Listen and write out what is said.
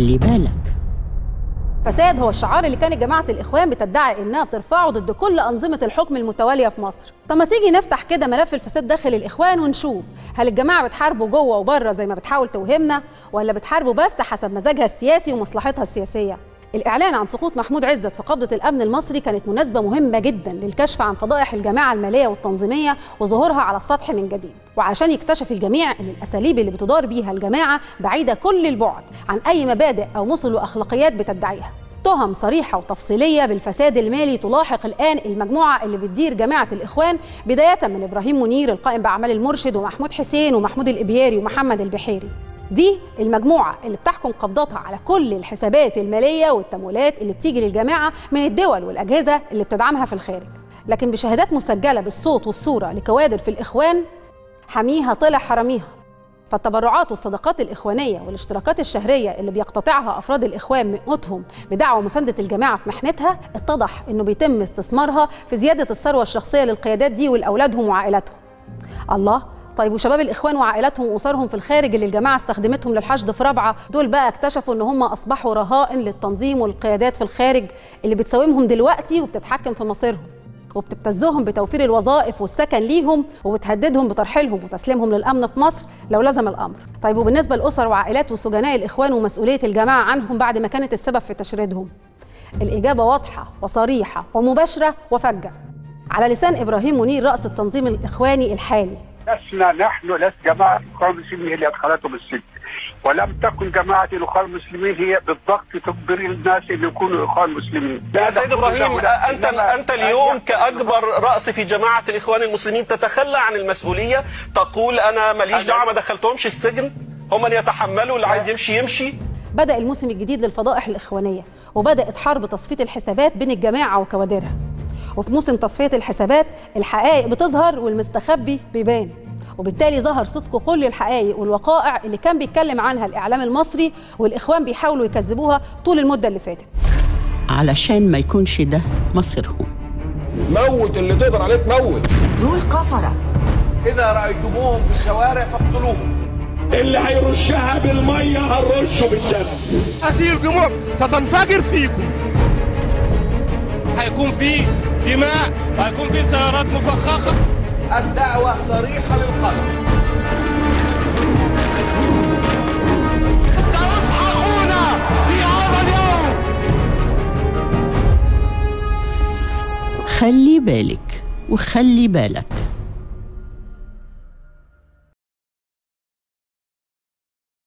خلي بالك. فساد هو الشعار اللي كانت جماعة الإخوان بتدعي إنها بترفعه ضد كل أنظمة الحكم المتوالية في مصر. طب ما تيجي نفتح كده ملف الفساد داخل الإخوان ونشوف هل الجماعة بتحاربه جوه وبره زي ما بتحاول توهمنا، ولا بتحاربه بس حسب مزاجها السياسي ومصلحتها السياسية؟ الإعلان عن سقوط محمود عزت في قبضة الأمن المصري كانت مناسبة مهمة جدا للكشف عن فضائح الجماعة المالية والتنظيمية وظهورها على السطح من جديد، وعشان يكتشف الجميع إن الأساليب اللي بتدار بيها الجماعة بعيدة كل البعد عن أي مبادئ أو مثل وأخلاقيات بتدعيها. تهم صريحة وتفصيلية بالفساد المالي تلاحق الآن المجموعة اللي بتدير جماعة الإخوان، بداية من إبراهيم منير القائم بأعمال المرشد ومحمود حسين ومحمود الإبياري ومحمد البحيري. دي المجموعة اللي بتحكم قبضتها على كل الحسابات المالية والتمويلات اللي بتيجي للجماعة من الدول والأجهزة اللي بتدعمها في الخارج، لكن بشهادات مسجلة بالصوت والصورة لكوادر في الإخوان حميها طلع حراميها. فالتبرعات والصدقات الإخوانية والاشتراكات الشهرية اللي بيقتطعها أفراد الإخوان من قوتهم بدعوى ومساندة الجماعة في محنتها، اتضح إنه بيتم استثمارها في زيادة الثروة الشخصية للقيادات دي ولأولادهم وعائلاتهم. الله، طيب وشباب الإخوان وعائلاتهم وأسرهم في الخارج اللي الجماعة استخدمتهم للحشد في رابعة، دول بقى اكتشفوا إن هم أصبحوا رهائن للتنظيم والقيادات في الخارج اللي بتساومهم دلوقتي وبتتحكم في مصيرهم وبتبتزهم بتوفير الوظائف والسكن ليهم وبتهددهم بترحيلهم وتسليمهم للأمن في مصر لو لزم الأمر. طيب وبالنسبة لأسر وعائلات وسجناء الإخوان ومسؤولية الجماعة عنهم بعد ما كانت السبب في تشريدهم؟ الإجابة واضحة وصريحة ومباشرة وفجة على لسان إبراهيم منير رأس التنظيم الإخواني الحالي. لسنا نحن جماعة الإخوان المسلمين هي اللي أدخلتهم السجن، ولم تكن جماعة الإخوان المسلمين هي بالضبط تجبر الناس أن يكونوا إخوان مسلمين. يا سيد إبراهيم، أنت اليوم كأكبر رأس في جماعة الإخوان المسلمين تتخلى عن المسؤولية، تقول أنا ماليش دعوة، ما دخلتهمش السجن، هم اللي يتحملوا، اللي عايز يمشي يمشي. بدأ الموسم الجديد للفضائح الإخوانية، وبدأت حرب تصفية الحسابات بين الجماعة وكوادرها. وفي موسم تصفية الحسابات الحقائق بتظهر والمستخبي بيبان، وبالتالي ظهر صدق كل الحقائق والوقائع اللي كان بيتكلم عنها الإعلام المصري والإخوان بيحاولوا يكذبوها طول المدة اللي فاتت، علشان ما يكونش ده مصيرهم. موت اللي تقدر عليه تموت، دول كفرة، إذا رأيتموهم في الشوارع فاقتلوهم. اللي هيرشها بالمية هنرشه بالدم. هذه الجموع ستنفجر فيكم، هيكون في دماء وهيكون في سيارات مفخخة. الدعوة صريحة للقتل. سيسحقون في هذا اليوم. خلي بالك وخلي بالك.